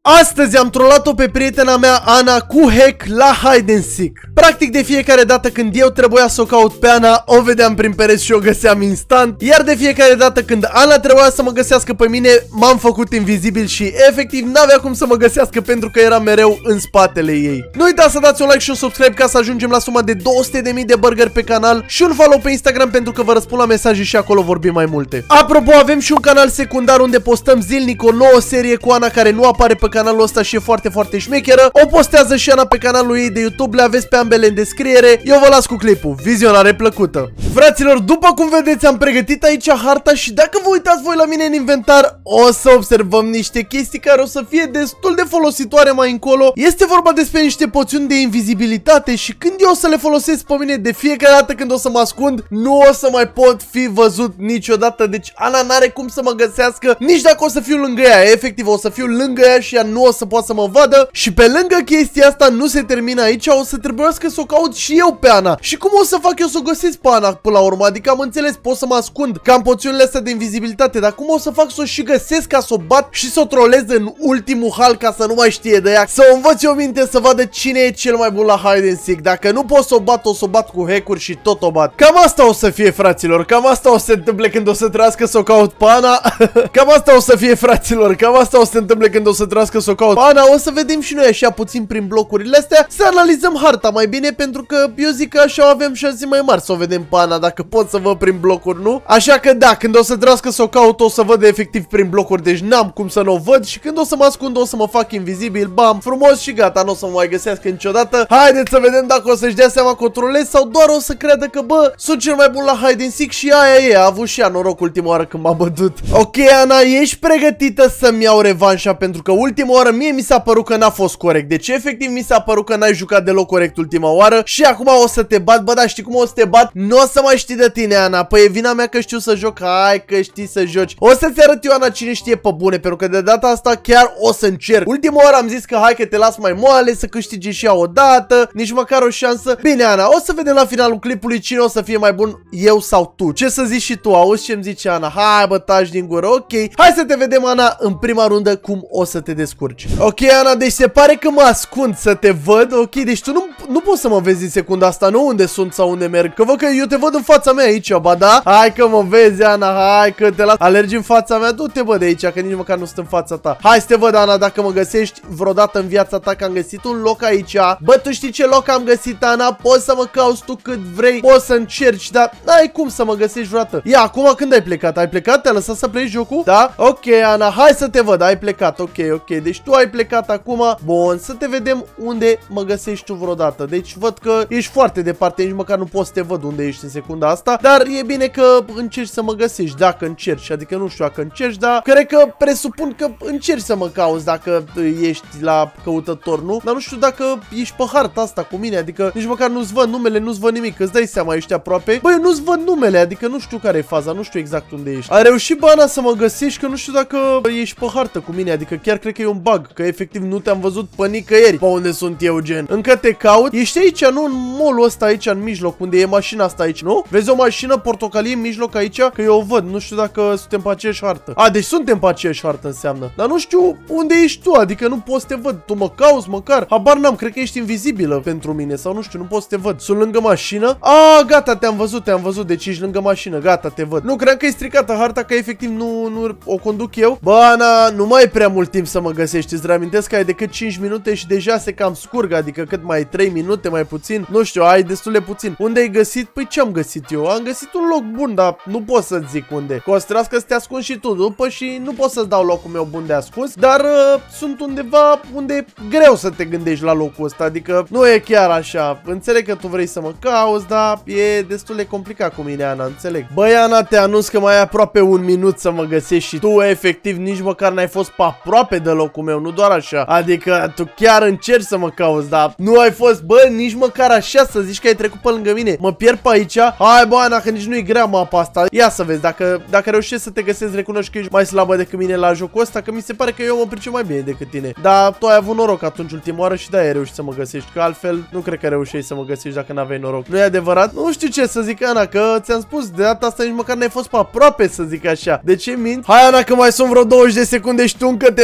Astăzi am trollat-o pe prietena mea Ana cu hack la hide and seek. Practic de fiecare dată când eu trebuia să o caut pe Ana, o vedeam prin pereți și o găseam instant. Iar de fiecare dată când Ana trebuia să mă găsească pe mine, m-am făcut invizibil și efectiv n-avea cum să mă găsească pentru că era mereu în spatele ei. Nu uitați să dați un like și un subscribe ca să ajungem la suma de 200.000 de burgeri pe canal și un follow pe Instagram pentru că vă răspund la mesaje și acolo vorbim mai multe. Apropo, avem și un canal secundar unde postăm zilnic o nouă serie cu Ana care nu apare pe canalul ăsta și e foarte, foarte șmecheră. O postează și Ana pe canalul ei de YouTube, le aveți pe ambele în descriere. Eu vă las cu clipul. Vizionare plăcută! Fraților, după cum vedeți, am pregătit aici harta și dacă vă uitați voi la mine în inventar, o să observăm niște chestii care o să fie destul de folositoare mai încolo. Este vorba despre niște poțiuni de invizibilitate și când eu o să le folosesc pe mine, de fiecare dată când o să mă ascund, nu o să mai pot fi văzut niciodată. Deci Ana n-are cum să mă găsească nici dacă o să fiu lângă ea. Efectiv, o să fiu lângă ea și ea nu o să poată să mă vadă. Și pe lângă chestia asta nu se termină aici, o să trebuiască să o caut și eu pe Ana. Și cum o să fac eu să o găsesc pe Ana până la urmă? Adică am înțeles, pot să mă ascund, că am poțiunile astea de invizibilitate, dar cum o să fac să o și găsesc ca să o bat și să o trolez în ultimul hal ca să nu mai știe de ea? Să o învăț eu minte să vadă cine e cel mai bun la hide and seek. Dacă nu pot să o bat, o să o bat cu hack-uri și tot o bat. Cam asta o să fie, fraților. Cam asta o să se întâmple când o să trească să o caut pe Ana. Cam asta o să fie, fraților. Cam asta o să se întâmple când o să trească să o caut pe Ana. O să vedem și noi așa puțin prin blocurile astea, să analizăm harta mai bine, pentru că eu zic că așa avem șanse mai mari să o vedem pe Ana, dacă pot să văd prin blocuri, nu? Așa că da, când o să trească să o caut, o să văd efectiv prin blocuri, deci n-am cum să nu o văd și când o să mă ascund, o să mă fac invizibil, bam, frumos și gata, nu o să mă mai găsească niciodată. Haideți să vedem dacă o să-și dea seama că o trolez sau doar o să creadă că, bă, sunt cel mai bun la hide and seek și aia e, a avut și ea noroc ultima oară când m-a bătut. Ok, Ana, ești pregătită să-mi iau revanșa? Pentru că ultima oară mie mi s-a părut că n-a fost corect, deci efectiv mi s-a părut că n-ai jucat deloc corect ultima oară și acum o să te bat, bă, dar știi cum o să te bat? Nu o să mai știi de tine, Ana, păi e vina mea că știu să joc, hai că știi să joci. O să-ți arăt eu, Ana, cine știe pe bune, pentru că de data asta chiar o să încerc. Ultima oară am zis că hai că te las mai moale, să câștigi și ea o dată, nici măcar o șansă. Bine, Ana, o să vedem la finalul clipului cine o să fie mai bun, eu sau tu. Ce să zici și tu, auzi ce-mi zice Ana? Hai, bă, taci din gură, ok. Hai să te vedem, Ana, în prima rundă cum o să te descurci. Ok, Ana, deci se pare că mă ascund să te văd, ok, deci tu nu poți să mă vezi în secunda asta, nu unde sunt sau unde merg, că văd că eu te văd în fața mea aici, ba da? Hai că mă vezi, Ana, hai că te las, alergi în fața mea, du-te, bă, de aici, că nici măcar nu sunt în fața ta. Hai să te văd, Ana, dacă mă găsești vreodată în viața ta, că am găsit un loc aici. Bă, tu știi ce loc am găsit, Ana? Poți să mă cauți tu cât vrei, poți să încerci, dar n-ai cum să mă găsești vreodată. Ia, acum când ai plecat? Ai plecat? Te-a lăsat să pleci jocul? Da? Ok, Ana, hai să te văd, ai plecat, ok, deci tu ai plecat acum. Bun, să te vedem unde mă găsești tu vreodată. Deci văd că ești foarte departe, nici măcar nu poți să te văd unde ești în secunda asta, dar e bine că încerci să mă găsești, dacă încerci, adică nu știu dacă încerci, dar cred că presupun că încerci să mă cauți dacă ești la căutător, nu? Dar nu știu dacă ești pe harta asta cu mine, adică nici măcar nu-ți văd numele, nu-ți văd nimic, îți dai seama, ești aproape. Băi, nu-ți văd numele, adică nu știu care e faza, nu știu exact unde ești. Ai reușit, bă, Ana, să mă găsești, că nu știu dacă ești pe hartă cu mine, adică chiar cred că e un bug, că efectiv nu te-am văzut pe nicăieri pe unde sunt eu, gen. Încă te caut. Ești aici, nu? În mall-ul ăsta aici, în mijloc, unde e mașina asta aici, nu? Vezi o mașină portocalie în mijloc aici? Că eu o văd, nu știu dacă suntem pe aceeași hartă. A, deci suntem pe aceeași hartă înseamnă. Dar nu știu unde ești tu, adică nu poți să te văd. Tu mă cauți măcar? Habar n-am, cred că ești invizibilă pentru mine sau nu știu, nu pot să te văd. Sunt lângă mașină? A, gata, te-am văzut, deci ești lângă mașină, gata, te văd. Nu, cred că e stricată harta, că efectiv nu o conduc eu. Bă, Ana, nu mai e prea mult timp să mă găsești. Îți reamintesc că ai decât 5 minute și deja se cam scurgă, adică cât mai 3 minute, mai puțin. Nu știu, ai destul de puțin. Unde ai găsit? Păi ce am găsit eu? Am găsit un loc bun, dar nu pot să-ți zic unde. Că o să trească să te ascunzi și tu după și nu pot să-ți dau locul meu bun de ascuns, dar sunt undeva unde e greu să te gândești la locul ăsta, adică nu e chiar așa. Înțeleg că tu vrei să mă cauți, dar e destul de complicat cu mine, Ana, înțeleg. Băi, Ana, te anunț că mai ai aproape un minut să mă găsești și tu efectiv nici măcar n-ai fost pe aproape de locul meu, nu doar așa. Adică tu chiar încerci să mă cauți, dar nu ai fost, bă, nici măcar așa să zici că ai trecut pe lângă mine. Mă pierd pe aici. Hai, bă, Ana, că nici nu e grea mapa asta. Ia să vezi, dacă reușești să te găsești, recunoști că ești mai slabă decât mine la jocul ăsta, că mi se pare că eu mă pricep mai bine decât tine. Dar tu ai avut noroc atunci ultima oară și da, ai reușit să mă găsești, că altfel nu cred că reușești să mă găsești dacă n-aveai noroc. Nu e adevărat? Nu știu ce să zic, Ana, că ți-am spus, de data asta nici măcar n-ai fost pe aproape, să zic așa. De ce mint? Hai, Ana, că mai sunt vreo 20 de secunde și tu încă te învârți pe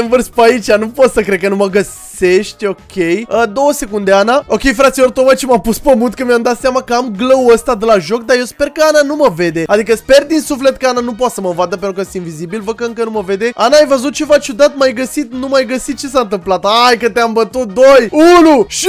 aici, nu pot să cred că nu mă găsești, ok. 2 secunde, Ana. Ok, fraților, tocmai ce m-am pus pe mut, că mi-am dat seama că am glow-ul ăsta de la joc, dar eu sper că Ana nu mă vede. Adică sper din suflet că Ana nu poate să mă vadă, pentru că sunt invizibil, văd că încă nu mă vede. Ana, ai văzut ceva ciudat? M-ai găsit? Nu m-ai găsit? Ce s-a întâmplat? Hai că te-am bătut. 2, 1 și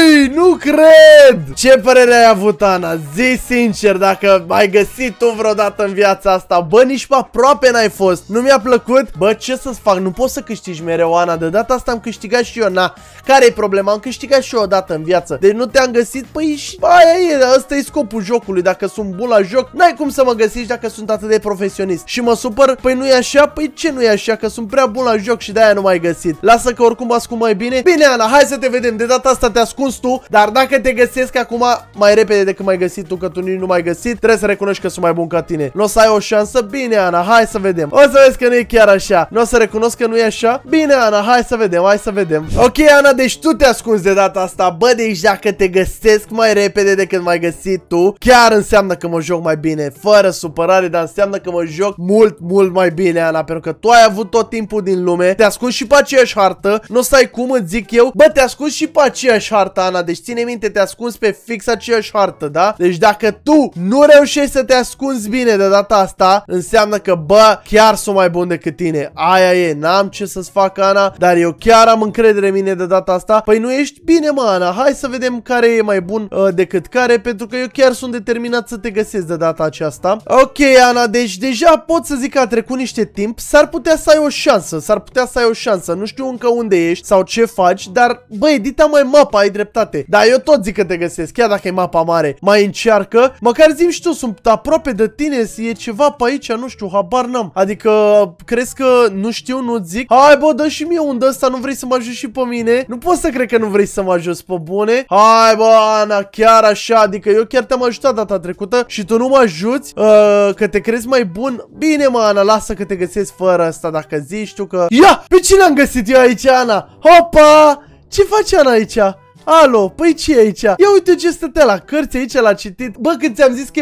nu cred! Ce părere ai avut, Ana? Zi sincer, dacă ai găsit tu vreodată în viața asta. Bă, nici pe aproape n-ai fost. Nu mi-a plăcut? Bă, ce să-ți fac? Nu poți să câștigi mereu, Ana. De data asta am câștigat și eu, na. Care-i problema? Am câștigat și eu odată în viață. Deci nu te-am găsit? Păi și aia e, ăsta e scopul jocului. Dacă sunt bun la joc, n-ai cum să mă găsești dacă sunt atât de profesionist. Și mă supăr? Păi nu e așa? Păi ce nu e așa? Că sunt prea bun la joc și de-aia nu m-ai găsit. Lasă că oricum ascund mai bine. Bine, Ana, hai să te vedem. De data asta te ascunzi tu, dar dacă te găsesc acum mai repede decât m-ai găsit tu, că tu nici nu m-ai găsit, trebuie să recunoști că sunt mai bun ca tine. Nu o să ai o șansă? Bine, Ana, hai să vedem. O să vezi că nu e chiar așa. Nu o să recunosc că nu e așa? Bine, Ana, hai să vedem, hai să vedem. Ok, Ana, deci tu te ascunzi de data asta. Bă, deci dacă te găsesc mai repede decât m-ai găsit tu, chiar înseamnă că mă joc mai bine. Fără supărare, dar înseamnă că mă joc mult, mult mai bine, Ana, pentru că tu ai avut tot timpul din lume. Te ascunzi și pe aceeași hartă. Nu o să ai cum, îți zic eu. Bă, te ascunzi și pe aceeași hartă, Ana. Deci ține minte, te ascunzi pe fix aceeași hartă, da? Deci dacă tu nu reușești să te ascunzi bine de data asta, înseamnă că, bă, chiar sunt mai bun decât tine. Aia e, n-am ce să-ți fac, Ana, dar eu chiar am încredere în mine de data asta. Păi nu ești bine, mă, Ana. Hai să vedem care e mai bun decât care, pentru că eu chiar sunt determinat să te găsesc de data aceasta. Ok, Ana, deci deja pot să zic că a trecut niște timp. S-ar putea să ai o șansă, s-ar putea să ai o șansă. Nu știu încă unde ești sau ce faci, dar, bă, edita mai mapa, ai dreptate. Dar eu tot zic că te găsesc, chiar dacă e mapa mare. Mai încearcă, măcar zi-mi și tu, sunt aproape de tine, e ceva pe aici, nu știu, habar n-am. Adică, crezi că nu știu, nu-ți zic? Hai, bă, dă și mie unde ăsta, nu vrei să mă ajuți și pe mine? Nu pot să cred că nu vrei să mă ajuți, pe bune? Hai, bă, Ana, chiar așa, adică eu chiar te-am ajutat data trecută și tu nu mă ajuți? Că te crezi mai bun? Bine, mă, Ana, lasă că te găsesc fără asta, dacă zici tu că... Ia, pe cine am găsit eu aici, Ana? Hopa! Ce faci, Ana, aici? Alo, păi ce e aici? Ia uite ce stătea la cărți aici, l-a citit. Bă, când ți-am zis că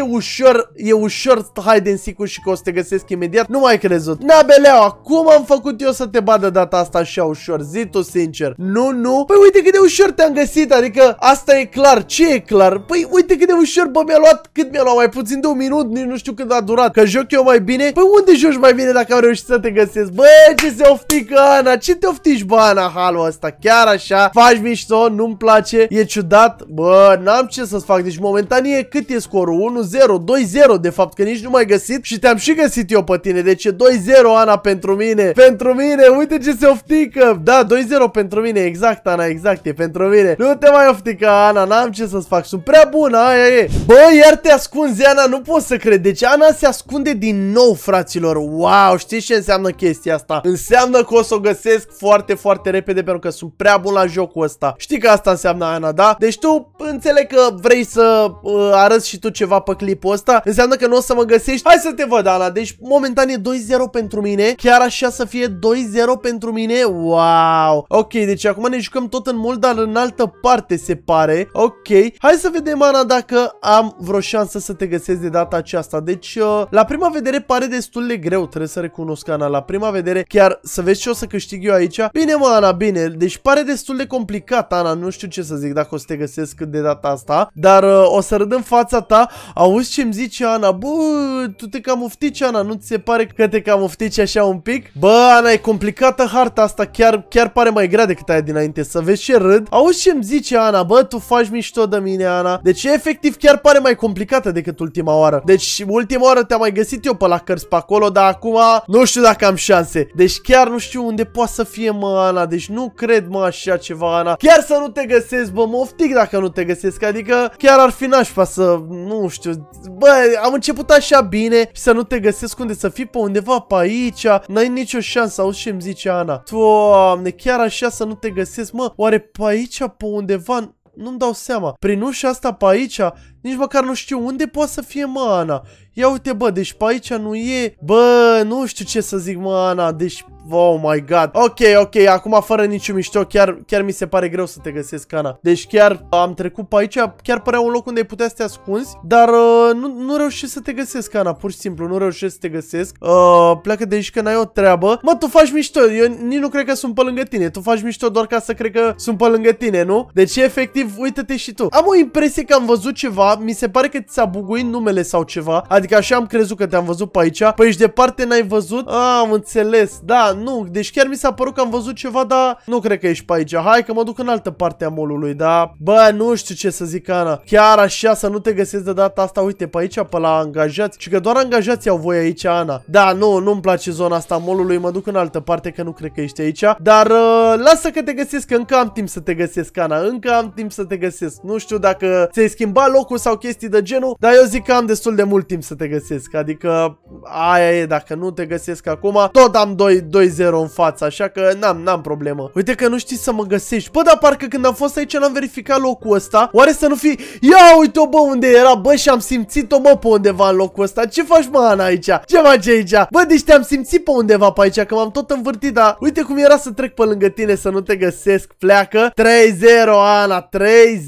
e ușor hide and seek-ul și că o să te găsesc imediat, nu mai crezut. Nabeleaua, cum am făcut eu să te bat de data asta așa ușor? Zi tu sincer. Nu. Păi uite cât de ușor te-am găsit, adică asta e clar. Ce e clar? Păi uite cât de ușor, bă, mi-a luat, cât mi-a luat? Mai puțin de un minut, nici nu știu cât a durat. Că joc eu mai bine? Păi unde joci mai bine dacă am reușit să te găsesc? Bă, ce se oftică, Ana? Ce te oftici, bă, Ana, halul ăsta? Chiar așa? Faci mișto? Nu-mi place? E ciudat? Bă, n-am ce să-ți fac. Deci momentan e, cât e scorul? 1-0, 2-0 de fapt, că nici nu m-ai găsit și te-am și găsit eu pe tine. Deci e 2-0, Ana, pentru mine. Pentru mine, uite ce se oftică. Da, 2-0 pentru mine, exact, Ana, exact, e pentru mine. Nu te mai oftică, Ana, n-am ce să-ți fac. Sunt prea bună, aia e. Bă, iar te ascunzi, Ana, nu pot să cred. Deci Ana se ascunde din nou, fraților. Wow, știți ce înseamnă chestia asta? Înseamnă că o să o găsesc foarte, foarte repede, pentru că sunt prea bun la jocul ăsta. Știi că asta înseamnă, Ana, da? Deci tu înțeleg că vrei să arăți și tu ceva pe clipul ăsta. Înseamnă că nu o să mă găsești. Hai să te văd, Ana. Deci momentan e 2-0 pentru mine. Chiar așa să fie 2-0 pentru mine. Wow. Ok, deci acum ne jucăm tot în mult, dar în altă parte se pare. Ok. Hai să vedem, Ana, dacă am vreo șansă să te găsesc de data aceasta. Deci la prima vedere pare destul de greu. Trebuie să recunosc, Ana. La prima vedere chiar să vezi ce o să câștig eu aici. Bine, mă, Ana, bine. Deci pare destul de complicat, Ana. Nu știu ce să zic dacă o să te găsesc de data asta, dar o să râd în fața ta. Auzi ce-mi zice Ana? Bă, tu te cam uftici, Ana, nu ți se pare că te cam uftici așa un pic? Bă, Ana, e complicată harta asta, chiar pare mai grea decât aia dinainte, să vezi ce râd. Auzi ce-mi zice Ana? Bă, tu faci mișto de mine, Ana. Deci efectiv chiar pare mai complicată decât ultima oară. Deci ultima oară te-am mai găsit eu pe la cărți pe acolo, dar acum nu știu dacă am șanse. Deci chiar nu știu unde poate să fie, mă, Ana. Deci nu cred, mă, așa ceva, Ana. Chiar să nu te găsesc, bă, mă oftic dacă nu te găsesc, adică chiar ar fi nașpa să, nu știu, bă, am început așa bine și să nu te găsesc unde să fii pe undeva pe aici, n-ai nicio șansă, auzi ce-mi zice Ana. Doamne, chiar așa să nu te găsesc, mă, oare pe aici, pe undeva, nu-mi dau seama, prin ușa asta pe aici, nici măcar nu știu unde poate să fie, mă, Ana. Ia uite, bă, deci pe aici nu e, bă, nu știu ce să zic, mă, Ana, deci Oh my god. Ok, acum fără niciun mișto, chiar mi se pare greu să te găsesc, Ana. Deci chiar am trecut pe aici, chiar părea un loc unde ai putea să te ascunzi, dar nu reușesc să te găsesc, Ana, pur și simplu, nu reușesc să te găsesc. Pleacă de aici că n-ai o treabă. Mă, tu faci mișto, eu nici nu cred că sunt pe lângă tine. Tu faci mișto doar ca să cred că sunt pe lângă tine, nu? Deci efectiv, uită-te și tu. Am o impresie că am văzut ceva, mi se pare că ți s-a buguit numele sau ceva, adică așa am crezut că te-am văzut pe aici. Păi ești departe, n-ai văzut? Am înțeles. Da, nu, deci chiar mi s-a părut că am văzut ceva, dar nu cred că ești pe aici. Hai că mă duc în altă parte a mall-ului, da? Bă, nu știu ce să zic, Ana. Chiar așa să nu te găsesc de data asta, uite, pe aici, pe la angajați. Și că doar angajații au voie aici, Ana. Da, nu-mi place zona asta a mall-ului, mă duc în altă parte că nu cred că ești aici. Dar lasă că te găsesc, că încă am timp să te găsesc, Ana. Încă am timp să te găsesc. Nu știu dacă ți-ai schimbat locul sau chestii de genul, dar eu zic că am destul de mult timp să te găsesc. Adică aia e, dacă nu te găsesc acum, tot am 2-0 în față, așa că n-am problemă. Uite că nu știi să mă găsești. Bă, dar parcă când am fost aici n-am verificat locul ăsta. Oare să nu fi... Ia uite-o, bă, unde era, bă, și am simțit-o, mă, pe undeva în locul ăsta. Ce faci, mă, Ana, aici? Ce faci aici? Bă, deci te-am simțit pe undeva pe aici, că m-am tot învârtit, dar uite cum era să trec pe lângă tine să nu te găsesc. Pleacă. 3-0, Ana, 3-0.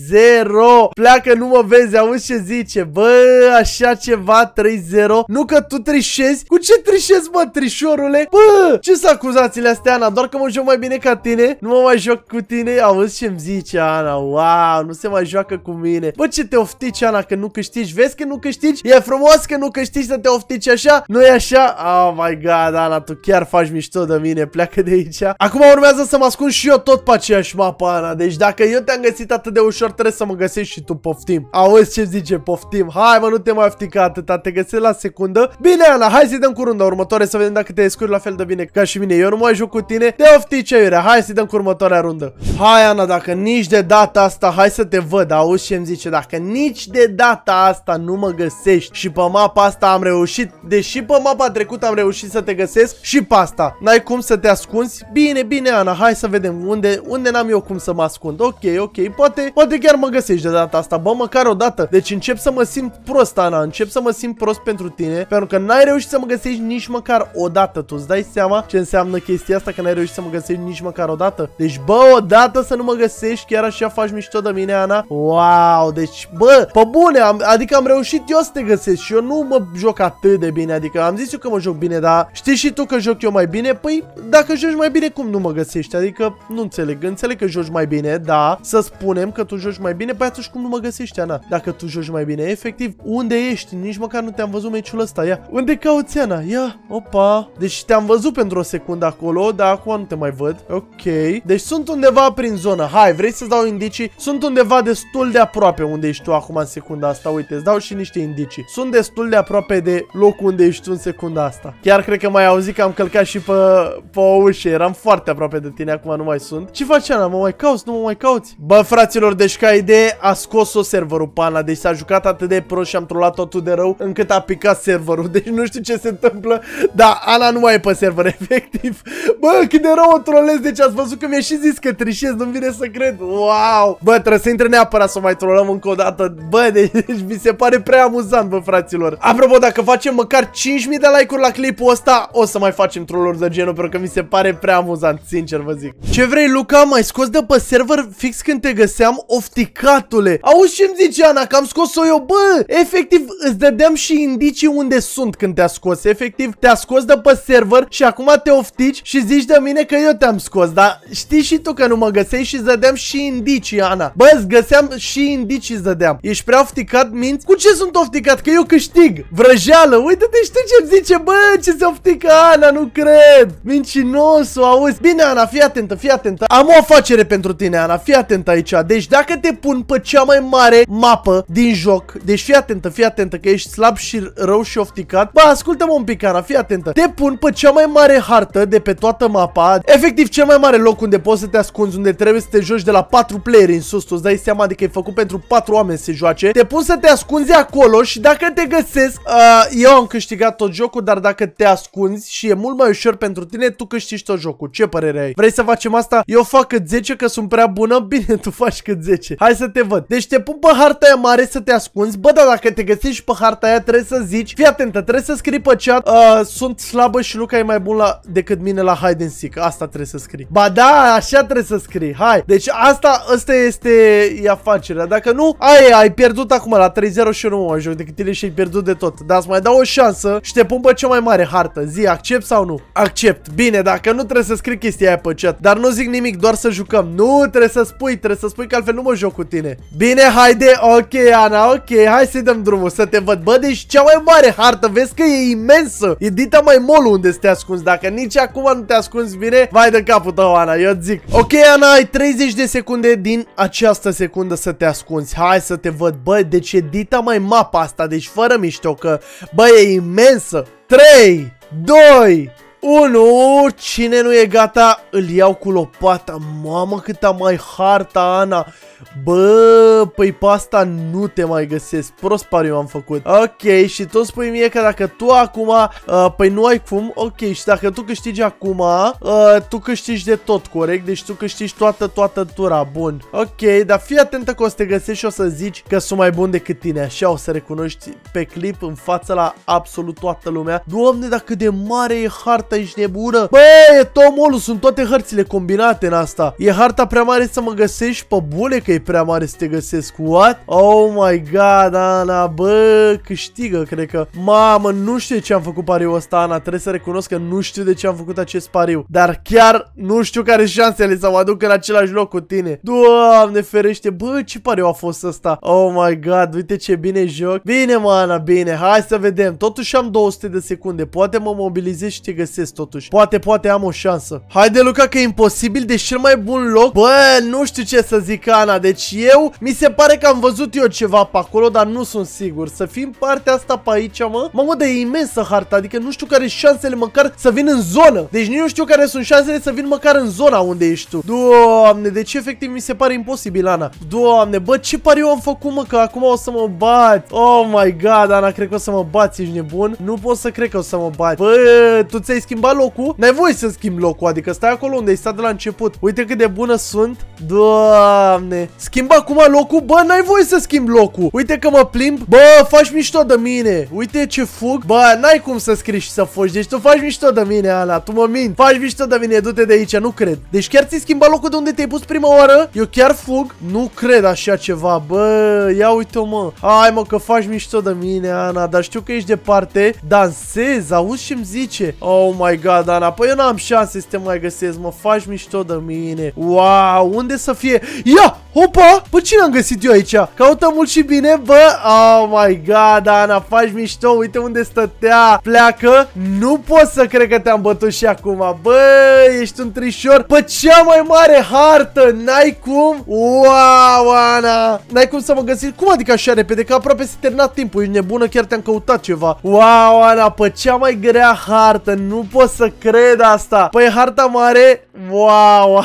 Pleacă, nu mă vezi, auzi ce zice. Bă, așa ceva, 3-0. Nu că tu trișezi? Cu ce trișezi, mă, trișorule? Bă, ce sunt acuzațiile astea, Ana? Doar că mă joc mai bine ca tine? Nu mă mai joc cu tine? Auzi ce-mi zice, Ana? Wow, nu se mai joacă cu mine. Bă, ce te oftici, Ana, că nu câștigi? Vezi că nu câștigi? E frumos că nu câștigi să te oftici așa? Nu e așa? Oh my god, Ana, tu chiar faci mișto de mine. Pleacă de aici. Acum urmează să mă ascund și eu tot pe aceeași mapă, Ana. Deci dacă eu te-am găsit atât de ușor, trebuie să mă găsești și tu, poftim. Auzi ce zice, poftim. Hai, mă, nu te mai oftica atâta, te găsesc la secundă. Bine, Ana, hai să-i dăm cu runda următoare să vedem dacă te descurci la fel de bine ca și mine. Eu nu mai joc cu tine. Te oftici, aiurea. Hai să-i dăm cu următoarea rundă. Hai, Ana, dacă nici de data asta, hai să te văd. Auzi ce-mi zice, dacă nici de data asta nu mă găsești și pe mapa asta am reușit, deși pe mapa trecută am reușit să te găsesc și pe asta n-ai cum să te ascunzi. Bine, Ana, hai să vedem unde n-am eu cum să mă ascund. Ok, poate chiar mă găsești de data asta, bă, măcar o dată. Deci încep să mă simt prost, Ana, încep să mă simt prost pentru tine, pentru că n-ai reușit să mă găsești nici măcar o dată. Tu îți dai seama ce înseamnă chestia asta, că n-ai reușit să mă găsești nici măcar o dată? Deci, bă, o dată să nu mă găsești, chiar așa faci mișto de mine, Ana? Wow, deci, bă, pe bune, adică am reușit eu să te găsesc și eu nu mă joc atât de bine, adică am zis eu că mă joc bine, dar știi și tu că joc eu mai bine? Păi, dacă joci mai bine, cum nu mă găsești? Adică, nu înțeleg că joci mai bine, da, să spunem că tu joci mai bine, păi atunci cum nu mă găsești, Ana? Dacă tu joci mai bine, efectiv, unde ești? Nici măcar nu te-am văzut meciul ăsta, ia. Unde cauți, Ana? Ia, opa. Deci te-am văzut pentru o secundă acolo, dar acum nu te mai văd. Ok. Deci sunt undeva prin zonă. Hai, vrei să-ți dau indicii? Sunt undeva destul de aproape unde ești tu acum în secunda asta. Uite, îți dau și niște indicii. Sunt destul de aproape de locul unde ești tu în secunda asta. Chiar cred că m-ai auzit că am călcat și pe o ușă. Eram foarte aproape de tine, acum nu mai sunt. Ce faci, Ana? Mă mai cauți? Nu mă mai cauți? Bă, fraților, deci ca idee a scos-o serverul pe Ana. Deci s-a jucat atât de prost și am trollat totul de rău încât a picat serverul. Deci nu știu ce se întâmplă, dar Ana nu mai e pe server, efectiv. Bă, cât de rău o trolez, deci ați văzut că mi-a și zis că trișez, nu-mi vine să cred. Wow! Bă, trebuie să intre neapărat să o mai trolăm încă o dată. Bă, deci mi se pare prea amuzant, bă, fraților. Apropo, dacă facem măcar 5.000 de like-uri la clipul ăsta, o să mai facem trolluri de genul, pentru că mi se pare prea amuzant, sincer vă zic. Ce vrei, Luca? M-ai scos de pe server fix când te găseam, ofticatule. Auzi ce-mi zice Ana, că am scos-o eu? Bă, efectiv, îți dădeam și indicii unde sunt când te-a scos. Efectiv, te-a scos de pe server și acum te oftici și zici de mine că eu te-am scos. Dar știi și tu că nu mă găseai și îți dădeam și indicii, Ana. Bă, îți găseam și indicii, îți dădeam. Ești prea ofticat, minți? Cu ce sunt ofticat? Că eu câștig. Vrăjeală, uite-te, știi ce-mi zice? Bă, ce se oftică Ana, nu cred. Mincinosul, auzi. Bine, Ana, fii atentă, fii atentă. Am o afacere pentru tine, Ana, fii atentă aici. Deci dacă te pun pe cea mai mare mapă din joc, deci fii atentă că ești slab și rău și ofticat. Bă, ascultă-mă un pic, Ana, fii atentă. Te pun pe cea mai mare hartă de pe toată mapa. Efectiv, cel mai mare loc unde poți să te ascunzi, unde trebuie să te joci de la 4 playeri în sus. Tu îți dai seama, adică e făcut pentru 4 oameni să se joace. Te pun să te ascunzi acolo și dacă te găsesc, eu am câștigat tot jocul, dar dacă te ascunzi și e mult mai ușor pentru tine, tu câștigi tot jocul. Ce părere ai? Vrei să facem asta? Eu fac cât 10 că sunt prea bună? Bine, tu faci cât 10. Hai să te văd. Deci te pun pe harta aia mare să te ascunzi. Bă, dar dacă te găsești pe harta aia, trebuie să zici. Fii atentă, trebuie să scrii pe chat. Sunt slabă și Luca e mai bun la decât mine la hide and seek. Asta trebuie să scrii. Ba da, așa trebuie să scrii. Hai. Deci asta este afacerea. Dacă nu, ai pierdut acum la 3-0 și eu nu mă joc decât tine și ai pierdut de tot. Dar îți mai dau o șansă și te pun pe cea mai mare hartă. Zi, accept sau nu? Accept. Bine, dacă nu trebuie să scrii chestia aia pe chat. Dar nu zic nimic, doar să jucăm. Nu, trebuie să spui că altfel nu mă joc cu tine. Bine, haide. Ok, Ana, ok. Hai să-i dăm drumul, să te văd. Bă, deci cea mai mare hartă. Vezi că e imensă. E dita mai molul unde să te ascunzi. Dacă nici acum nu te ascunzi bine, vai de capul tău, Ana, eu zic. Ok, Ana, ai 30 de secunde din această secundă să te ascunzi. Hai să te văd. Bă, deci e dita mai mapa asta. Deci fără mișto că, bă, e imensă. 3, 2, 1, cine nu e gata, îl iau cu lopata. Mamă, câta mai harta, Ana. Bă, păi pe asta nu te mai găsesc. Prost pariu am făcut. Ok, și tu spui mie că dacă tu acum păi nu ai cum. Ok, și dacă tu câștigi acum tu câștigi de tot, corect? Deci tu câștigi toată tura. Bun, ok, dar fii atentă că o să te găsești și o să zici că sunt mai bun decât tine. Așa o să recunoști pe clip în fața la absolut toată lumea. Doamne, dar cât de mare e harta, ești nebună. Bă, e tomolul, sunt toate hărțile combinate în asta. E harta prea mare să mă găsești? Pe bune că e prea mare să te găsesc. What? Oh my god, Ana, bă, câștigă, cred că. Mamă, nu știu de ce am făcut pariul ăsta, Ana. Trebuie să recunosc că nu știu de ce am făcut acest pariu. Dar chiar nu știu care șansele să mă aduc în același loc cu tine. Doamne ferește, bă, ce pariu a fost ăsta? Oh my god, uite ce bine joc. Bine, mă, Ana, bine, hai să vedem. Totuși am 200 de secunde. Poate mă mobilizez și te găsesc totuși. Poate am o șansă. Haide, Luca, că e imposibil, deci cel mai bun loc. Bă, nu știu ce să zic, Ana. Deci mi se pare că am văzut eu ceva pe acolo, dar nu sunt sigur. Să fim partea asta pe aici, mă. Mamă, de imensă harta, adică nu știu care șansele măcar să vin în zonă. Deci nu știu care sunt șansele să vin măcar în zona unde ești tu. Doamne, deci efectiv mi se pare imposibil, Ana. Doamne, bă, ce pariu am făcut, mă, că acum o să mă bat. Oh my god, Ana, cred că o să mă bați, ești nebun? Nu pot să cred că o să mă bați. Bă, tu ți-ai schimbat locul? N-ai voie să schimbi locul, adică stai acolo unde ai stat de la început. Uite cât de bună sunt. Doamne. Schimba acum locul? Bă, n-ai voie să schimbi locul. Uite că mă plimb. Bă, faci mișto de mine. Uite ce fug. Bă, n-ai cum să scrii și să fugi. Deci tu faci mișto de mine, Ana. Tu mă minți. Faci mișto de mine. Du-te de aici. Nu cred. Deci chiar ți-ai schimbat locul de unde te-ai pus prima oară? Eu chiar fug. Nu cred așa ceva. Bă, ia uite-o, mă. Hai, mă, că faci mișto de mine, Ana. Dar știu că ești departe. Dansez. Auzi ce-mi zice? Oh my god, Ana. Păi eu n-am șanse să te mai găsesc. Mă, faci mișto de mine. Wow, unde să fie? Ia! Opa! Bă, cine am găsit eu aici? Caută mult și bine, bă. Oh my god, Ana, faci mișto. Uite unde stătea. Pleacă. Nu pot să cred că te-am bătut și acum. Bă, ești un trișor. Pe cea mai mare hartă. N-ai cum? Wow, Ana. N-ai cum să mă găsiți? Cum adică așa repede? Că aproape s-a terminat timpul. Ești nebună? Chiar te-am căutat ceva. Wow, Ana, pe cea mai grea hartă. Nu pot să cred asta. Păi harta mare. Wow.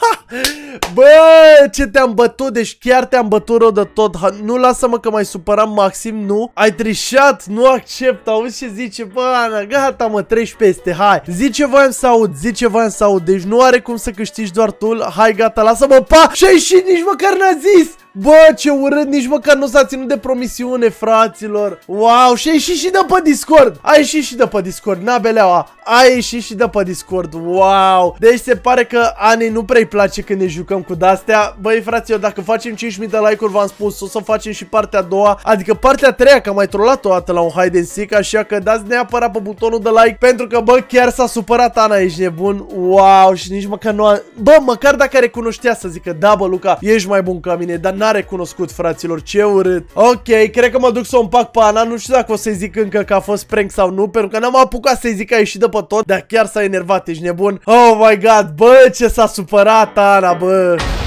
Bă, ce te-am bătut, deci chiar te-am bătut rău de tot. Nu, lasă-mă că mai supăram maxim, nu? Ai trișat, nu accept, auzi ce zice? Bă, Ana, gata, mă, treci peste, hai. Zi ce voiam să aud, zi ce voiam să aud. Deci nu are cum să câștigi doar tu. Hai, gata, lasă-mă, pa! Și-a ieșit, nici măcar n-a zis. Bă, ce urât, nici măcar nu s-a ținut de promisiune, fraților. Wow, și a ieșit și de pe Discord. A ieșit și de pe Discord, n-abeleaua. A ieșit și de pe Discord, wow. Deci se pare că Anei nu prea-i place când ne jucăm cu de-astea. Băi, fraților, dacă facem 5.000 de like-uri, v-am spus, o să facem și partea a doua. Adică partea a treia, că am mai trollat o dată la un hide and seek. Așa că dați neapărat pe butonul de like, pentru că, bă, chiar s-a supărat Ana, ești nebun. Wow, și nici măcar nu a... Bă, măcar dacă recunoștea să zică, da, bă, Luca, ești mai bun ca mine, dar n-a recunoscut, fraților, ce urât. Ok, cred că mă duc să o împac pe Ana. Nu știu dacă o să-i zic încă că a fost prank sau nu, pentru că n-am apucat să-i zic că a ieșit de pe tot, dar chiar s-a enervat, ești nebun. Oh my god, bă, ce s-a supărat Ana, bă.